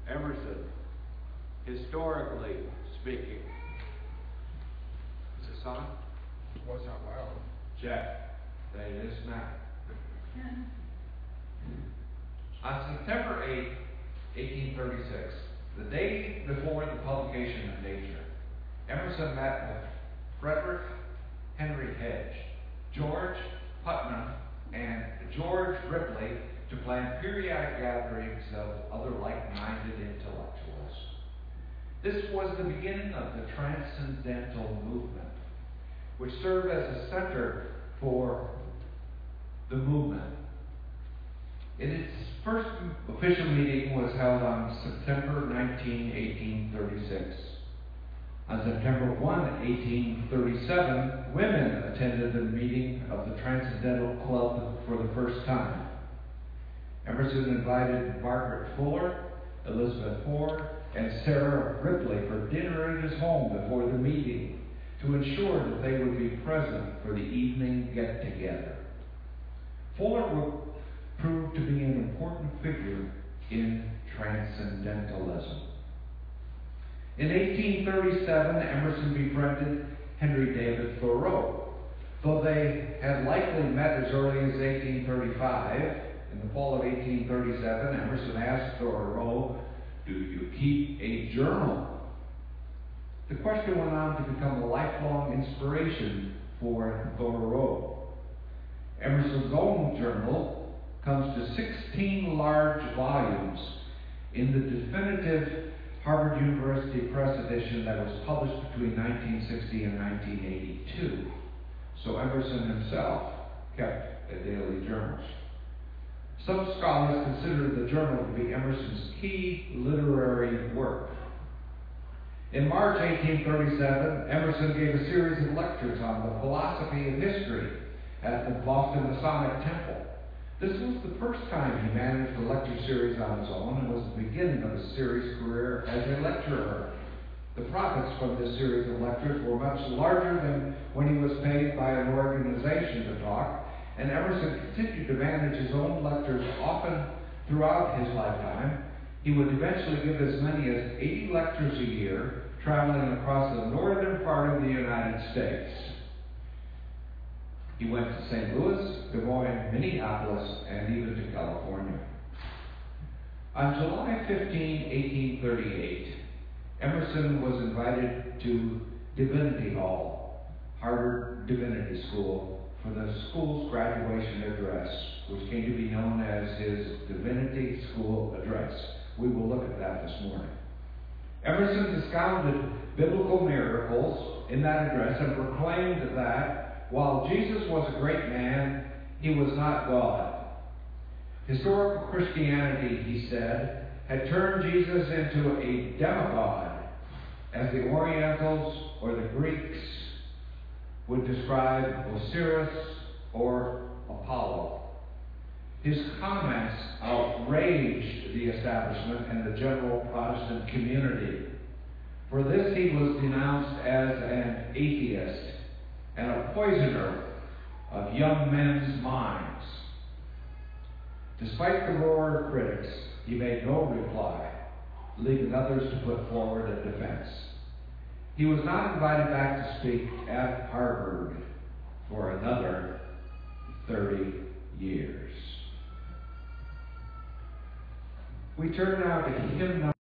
Emerson, historically speaking. Is this on? Was not loud. Check. It is now. On September 8, 1836, the day before the publication of Nature, Emerson met with Frederick Henry Hedge, George Putnam, and George Ripley to plan periodic gatherings of other like-minded intellectuals. This was the beginning of the Transcendental Movement, which served as a center for the movement. Its first official meeting was held on September 19, 1836. On September 1, 1837, women attended the meeting of the Transcendental Club for the first time. Emerson invited Margaret Fuller, Elizabeth Ford, and Sarah Ripley for dinner at his home before the meeting to ensure that they would be present for the evening get-together. Fuller would prove to be an important figure in Transcendentalism. In 1837, Emerson befriended Henry David Thoreau. Though they had likely met as early as 1835, in the fall of 1837, Emerson asked Thoreau, "Do you keep a journal?" The question went on to become a lifelong inspiration for Thoreau. Emerson's own journal comes to 16 large volumes in the definitive Harvard University Press edition that was published between 1960 and 1982. So Emerson himself kept a daily journal. Some scholars consider the journal to be Emerson's key literary work. In March 1837, Emerson gave a series of lectures on the philosophy of history at the Boston Masonic Temple. This was the first time he managed a lecture series on his own and was the beginning of his series career as a lecturer. The profits from this series of lectures were much larger than when he was paid by an organization to talk, and Emerson continued to manage his own lectures often throughout his lifetime. He would eventually give as many as 80 lectures a year, traveling across the northern part of the United States. He went to St. Louis, Des Moines, Minneapolis, and even to California. On July 15, 1838, Emerson was invited to Divinity Hall, Harvard Divinity School, for the school's graduation address, which came to be known as his Divinity School Address. We will look at that this morning. Emerson discounted biblical miracles in that address and proclaimed that while Jesus was a great man, he was not God. Historical Christianity, he said, had turned Jesus into a demigod, as the Orientals or the Greeks would describe Osiris or Apollo. His comments outraged the establishment and the general Protestant community. For this, he was denounced as an atheist and a poisoner of young men's minds. Despite the roar of critics, he made no reply, leaving others to put forward a defense. He was not invited back to speak at Harvard for another 30 years. We turn now to hymn number